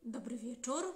Dobry wieczór.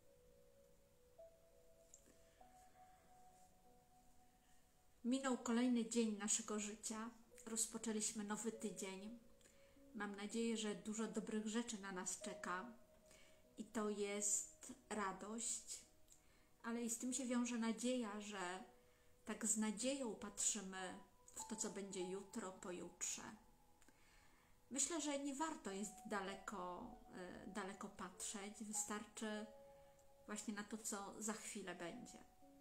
Minął kolejny dzień naszego życia. Rozpoczęliśmy nowy tydzień. Mam nadzieję, że dużo dobrych rzeczy na nas czeka i to jest radość, ale i z tym się wiąże nadzieja, że tak z nadzieją patrzymy w to, co będzie jutro, pojutrze. Myślę, że nie warto jest daleko patrzeć, wystarczy właśnie na to, co za chwilę będzie.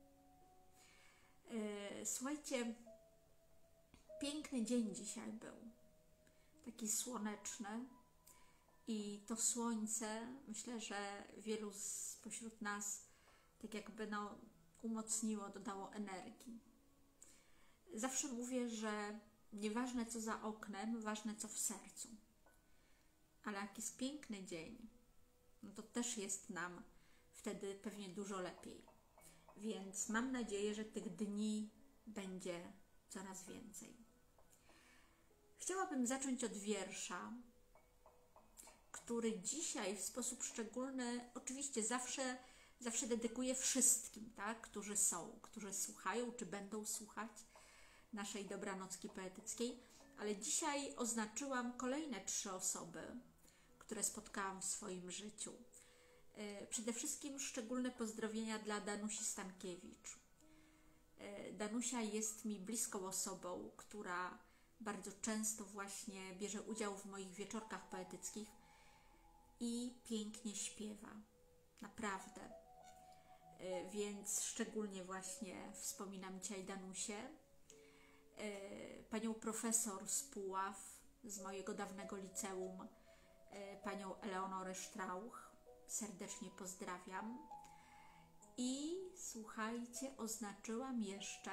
Słuchajcie, piękny dzień dzisiaj był, taki słoneczny i to słońce, myślę, że wielu spośród nas tak jakby umocniło, dodało energii. Zawsze mówię, że nieważne co za oknem, ważne co w sercu. Ale jak jest piękny dzień, no to też jest nam wtedy pewnie dużo lepiej. Więc mam nadzieję, że tych dni będzie coraz więcej. Chciałabym zacząć od wiersza, który dzisiaj w sposób szczególny, oczywiście zawsze dedykuję wszystkim, tak, którzy słuchają, czy będą słuchać naszej dobranocki poetyckiej, ale dzisiaj oznaczyłam kolejne 3 osoby, które spotkałam w swoim życiu. Przede wszystkim szczególne pozdrowienia dla Danusi Stankiewicz. Danusia jest mi bliską osobą, która bardzo często właśnie bierze udział w moich wieczorkach poetyckich i pięknie śpiewa. Naprawdę. Więc szczególnie właśnie wspominam dzisiaj Danusię. Panią profesor z Puław, z mojego dawnego liceum, panią Eleonorę Strauch. Serdecznie pozdrawiam. I słuchajcie, oznaczyłam jeszcze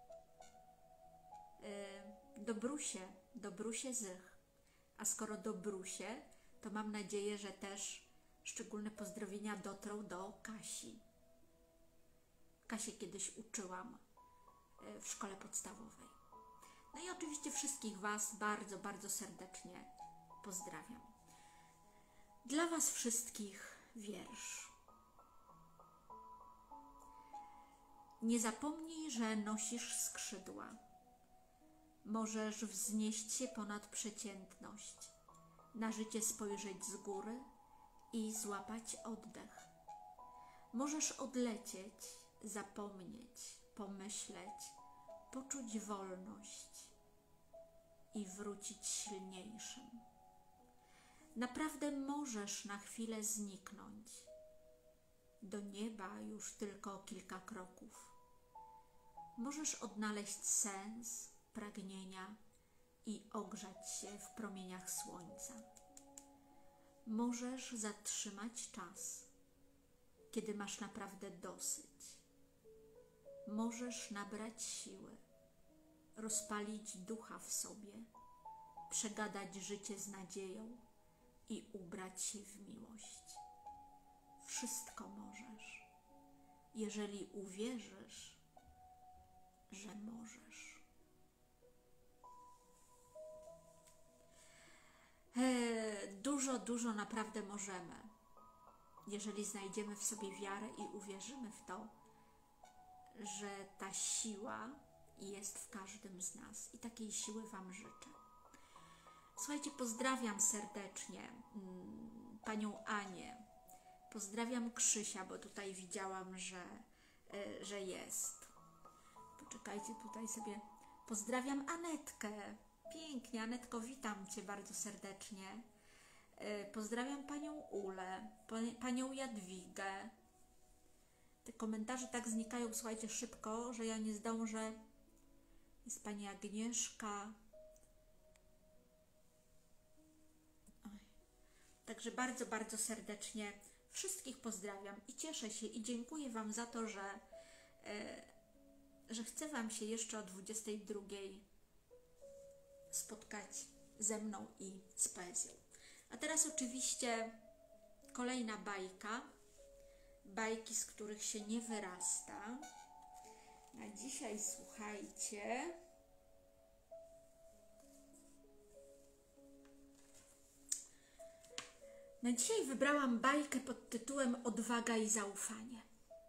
Dobrusię Zych. A skoro Dobrusie, to mam nadzieję, że też szczególne pozdrowienia dotrą do Kasi. Kasię kiedyś uczyłam w szkole podstawowej. No i oczywiście wszystkich Was bardzo, bardzo serdecznie pozdrawiam. Dla Was wszystkich wiersz. Nie zapomnij, że nosisz skrzydła. Możesz wznieść się ponad przeciętność, na życie spojrzeć z góry i złapać oddech. Możesz odlecieć, zapomnieć, pomyśleć, poczuć wolność i wrócić silniejszym. Naprawdę możesz na chwilę zniknąć. Do nieba już tylko kilka kroków. Możesz odnaleźć sens, pragnienia i ogrzać się w promieniach słońca. Możesz zatrzymać czas, kiedy masz naprawdę dosyć. Możesz nabrać siły, rozpalić ducha w sobie, przegadać życie z nadzieją i ubrać się w miłość. Wszystko możesz, jeżeli uwierzysz, że możesz. Dużo naprawdę możemy, jeżeli znajdziemy w sobie wiarę i uwierzymy w to, że ta siła jest w każdym z nas i takiej siły Wam życzę. Słuchajcie, pozdrawiam serdecznie panią Anię, pozdrawiam Krzysia, bo tutaj widziałam, że jest. Poczekajcie, tutaj sobie pozdrawiam Anetkę. Pięknie, Anetko, witam Cię bardzo serdecznie. Pozdrawiam panią Ulę, panią Jadwigę. Te komentarze tak znikają, słuchajcie, szybko, że ja nie zdążę. Jest pani Agnieszka. Także bardzo, bardzo serdecznie wszystkich pozdrawiam i cieszę się i dziękuję Wam za to, że chcę Wam się jeszcze o 22 spotkać ze mną i z poezją. A teraz oczywiście kolejna bajka. Bajki, z których się nie wyrasta. Na dzisiaj, słuchajcie, Na dzisiaj wybrałam bajkę pod tytułem Odwaga i zaufanie.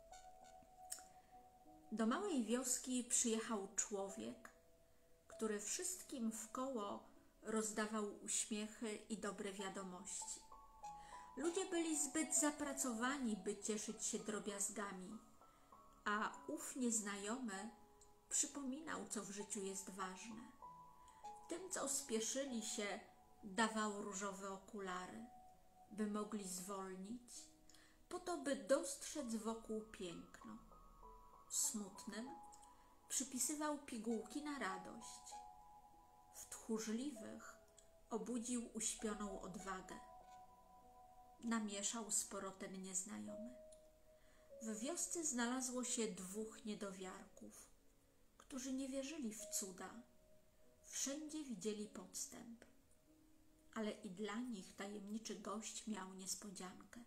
Do małej wioski przyjechał człowiek, który wszystkim wkoło rozdawał uśmiechy i dobre wiadomości. Ludzie byli zbyt zapracowani, by cieszyć się drobiazgami, a ów nieznajomy przypominał, co w życiu jest ważne. Tym, co spieszyli się, dawał różowe okulary, by mogli zwolnić, po to, by dostrzec wokół piękno. Smutnym przypisywał pigułki na radość. W tchórzliwych obudził uśpioną odwagę. Namieszał sporo ten nieznajomy. W wiosce znalazło się 2 niedowiarków, którzy nie wierzyli w cuda. Wszędzie widzieli podstęp, ale i dla nich tajemniczy gość miał niespodziankę.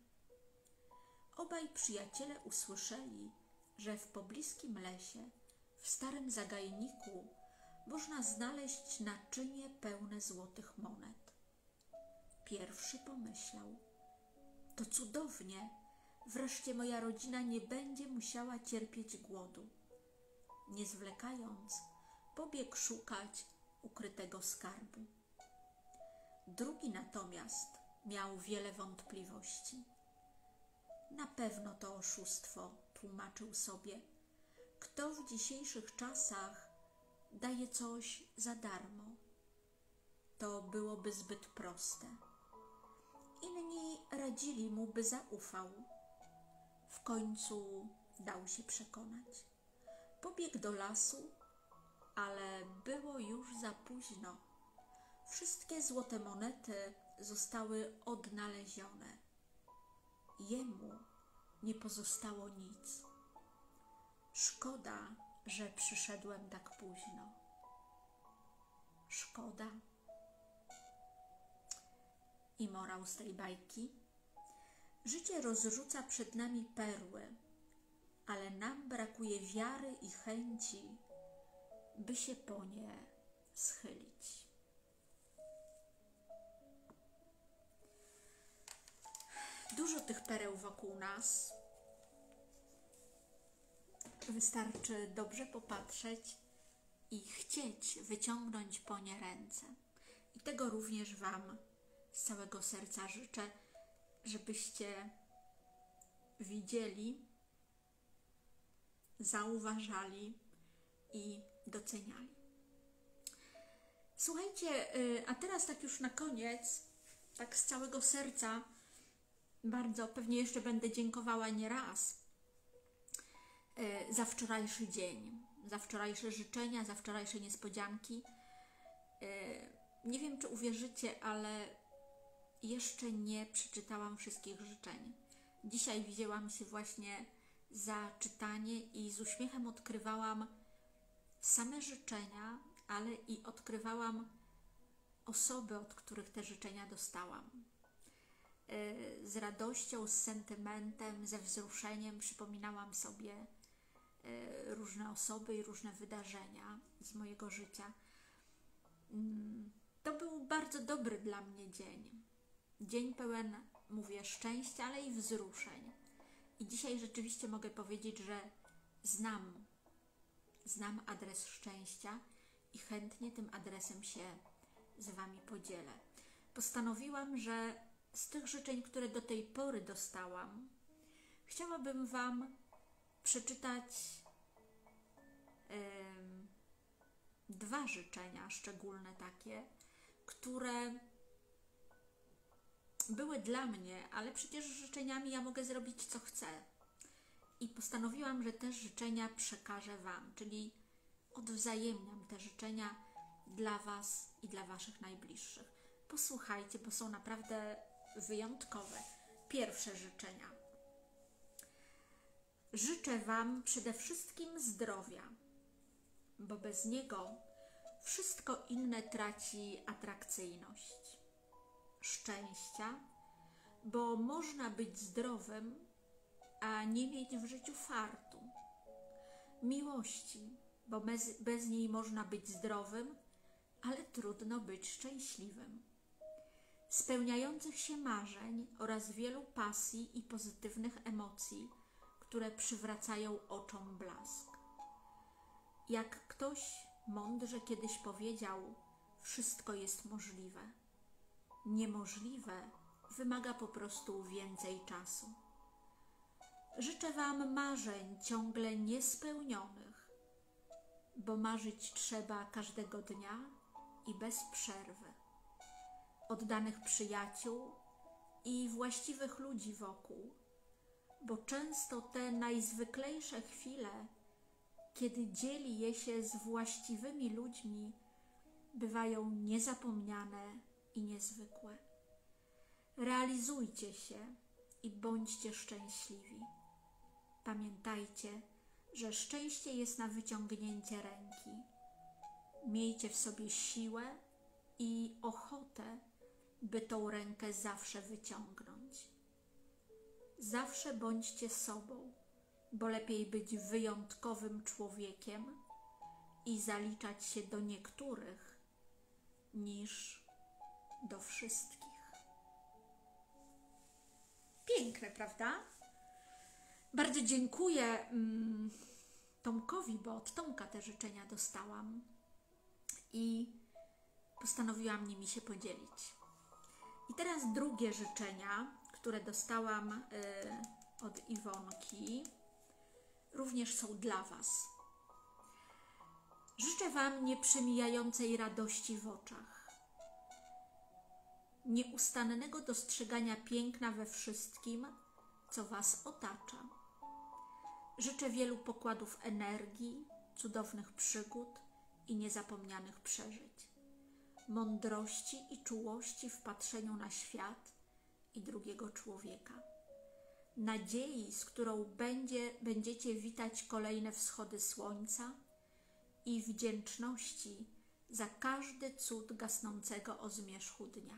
Obaj przyjaciele usłyszeli, że w pobliskim lesie, w starym zagajniku, można znaleźć naczynie pełne złotych monet. Pierwszy pomyślał: to cudownie, wreszcie moja rodzina nie będzie musiała cierpieć głodu. Nie zwlekając, pobiegł szukać ukrytego skarbu. Drugi natomiast miał wiele wątpliwości. Na pewno to oszustwo, tłumaczył sobie. Kto w dzisiejszych czasach daje coś za darmo? To byłoby zbyt proste. Inni radzili mu, by zaufał. W końcu dał się przekonać. Pobiegł do lasu, ale było już za późno. Wszystkie złote monety zostały odnalezione. Jemu nie pozostało nic. Szkoda, że przyszedłem tak późno. Szkoda. I morał z tej bajki: życie rozrzuca przed nami perły, ale nam brakuje wiary i chęci, by się po nie schylić. Dużo tych pereł wokół nas. Wystarczy dobrze popatrzeć i chcieć wyciągnąć po nie ręce. I tego również Wam z całego serca życzę, żebyście widzieli, zauważali i doceniali. Słuchajcie, a teraz tak już na koniec, tak z całego serca, bardzo pewnie jeszcze będę dziękowała nie raz za wczorajszy dzień, za wczorajsze życzenia, za wczorajsze niespodzianki. Nie wiem, czy uwierzycie, ale jeszcze nie przeczytałam wszystkich życzeń. Dzisiaj wzięłam się właśnie za czytanie i z uśmiechem odkrywałam same życzenia, ale i odkrywałam osoby, od których te życzenia dostałam. Z radością, z sentymentem, ze wzruszeniem przypominałam sobie różne osoby i różne wydarzenia z mojego życia. To był bardzo dobry dla mnie dzień. Dzień pełen, mówię, szczęścia, ale i wzruszeń. I dzisiaj rzeczywiście mogę powiedzieć, że znam adres szczęścia i chętnie tym adresem się z Wami podzielę. Postanowiłam, że z tych życzeń, które do tej pory dostałam, chciałabym Wam przeczytać 2 życzenia szczególne takie, które były dla mnie, ale przecież życzeniami ja mogę zrobić co chcę. I postanowiłam, że te życzenia przekażę Wam, czyli odwzajemniam te życzenia dla Was i dla Waszych najbliższych. Posłuchajcie, bo są naprawdę wyjątkowe. Pierwsze życzenia. Życzę Wam przede wszystkim zdrowia, bo bez niego wszystko inne traci atrakcyjność. Szczęścia, bo można być zdrowym, a nie mieć w życiu fartu. Miłości, bo bez niej można być zdrowym, ale trudno być szczęśliwym. spełniających się marzeń oraz wielu pasji i pozytywnych emocji, które przywracają oczom blask. Jak ktoś mądrze kiedyś powiedział, wszystko jest możliwe. Niemożliwe wymaga po prostu więcej czasu. Życzę Wam marzeń ciągle niespełnionych, bo marzyć trzeba każdego dnia i bez przerwy. Oddanych przyjaciół i właściwych ludzi wokół, bo często te najzwyklejsze chwile, kiedy dzieli je się z właściwymi ludźmi, bywają niezapomniane i niezwykłe. Realizujcie się i bądźcie szczęśliwi. Pamiętajcie, że szczęście jest na wyciągnięcie ręki. Miejcie w sobie siłę i ochotę, by tą rękę zawsze wyciągnąć. Zawsze bądźcie sobą, bo lepiej być wyjątkowym człowiekiem i zaliczać się do niektórych niż do wszystkich. Piękne, prawda? Bardzo dziękuję Tomkowi, bo od Tomka te życzenia dostałam i postanowiłam nimi się podzielić. I teraz drugie życzenia, które dostałam od Iwonki, również są dla Was. Życzę Wam nieprzemijającej radości w oczach, nieustannego dostrzegania piękna we wszystkim, co Was otacza. Życzę wielu pokładów energii, cudownych przygód i niezapomnianych przeżyć, mądrości i czułości w patrzeniu na świat i drugiego człowieka, nadziei, z którą będziecie witać kolejne wschody słońca i wdzięczności za każdy cud gasnącego o zmierzchu dnia.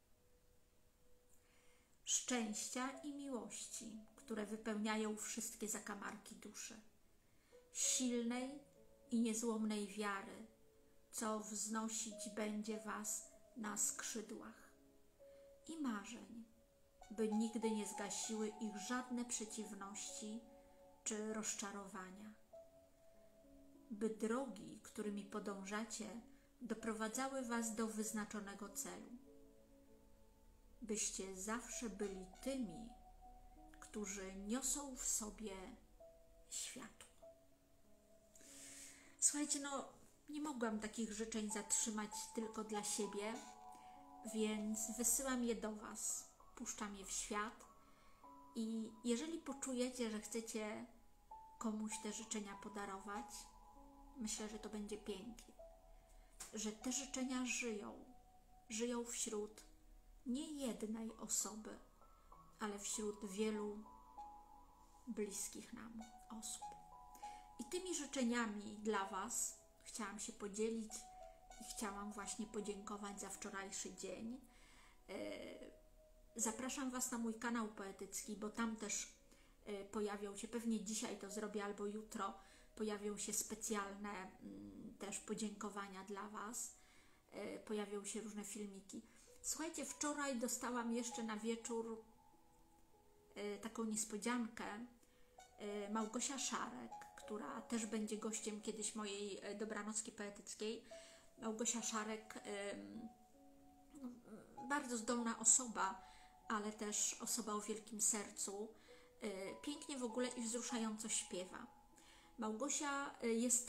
Szczęścia i miłości, które wypełniają wszystkie zakamarki duszy, silnej i niezłomnej wiary, co wznosić będzie Was na skrzydłach, i marzeń, by nigdy nie zgasiły ich żadne przeciwności czy rozczarowania, by drogi, którymi podążacie, doprowadzały Was do wyznaczonego celu, byście zawsze byli tymi, którzy niosą w sobie światło. Słuchajcie, nie mogłam takich życzeń zatrzymać tylko dla siebie, więc wysyłam je do Was, puszczam je w świat i jeżeli poczujecie, że chcecie komuś te życzenia podarować, myślę, że to będzie pięknie, że te życzenia żyją wśród nie jednej osoby, ale wśród wielu bliskich nam osób. I tymi życzeniami dla Was chciałam się podzielić i chciałam właśnie podziękować za wczorajszy dzień. Zapraszam Was na mój kanał poetycki, bo tam też pojawią się, pewnie dzisiaj to zrobię albo jutro, pojawią się specjalne też podziękowania dla Was. Pojawią się różne filmiki. Słuchajcie, wczoraj dostałam jeszcze na wieczór taką niespodziankę. Małgosia Szarek, która też będzie gościem kiedyś mojej dobranocki poetyckiej. Małgosia Szarek, bardzo zdolna osoba, ale też osoba o wielkim sercu. Pięknie w ogóle i wzruszająco śpiewa. Małgosia jest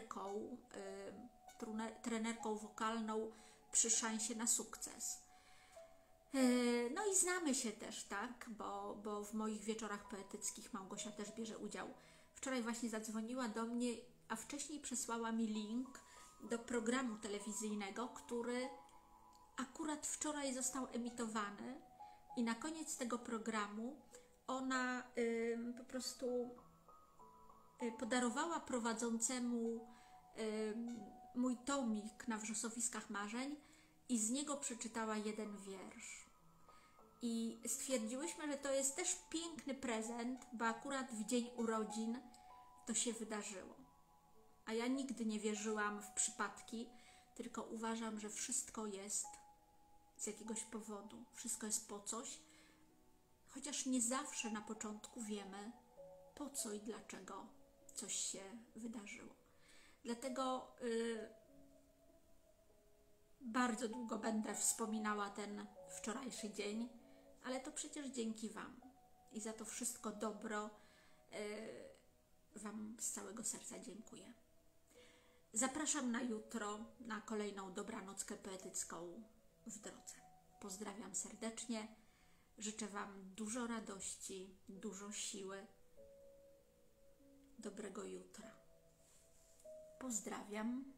trenerką wokalną przy Szansie na sukces. No i znamy się też, tak, bo w moich wieczorach poetyckich Małgosia też bierze udział. Wczoraj właśnie zadzwoniła do mnie, a wcześniej przesłała mi link do programu telewizyjnego, który akurat wczoraj został emitowany i na koniec tego programu ona po prostu podarowała prowadzącemu mój tomik na Wrzosowiskach Marzeń i z niego przeczytała jeden wiersz. I stwierdziłyśmy, że to jest też piękny prezent, bo akurat w dzień urodzin to się wydarzyło. A ja nigdy nie wierzyłam w przypadki, tylko uważam, że wszystko jest z jakiegoś powodu. Wszystko jest po coś, chociaż nie zawsze na początku wiemy, po co i dlaczego coś się wydarzyło. Dlatego bardzo długo będę wspominała ten wczorajszy dzień, ale to przecież dzięki Wam. I za to wszystko dobro Wam z całego serca dziękuję. Zapraszam na jutro na kolejną dobranockę poetycką w drodze. Pozdrawiam serdecznie. Życzę Wam dużo radości, dużo siły, dobrego jutra. Pozdrawiam.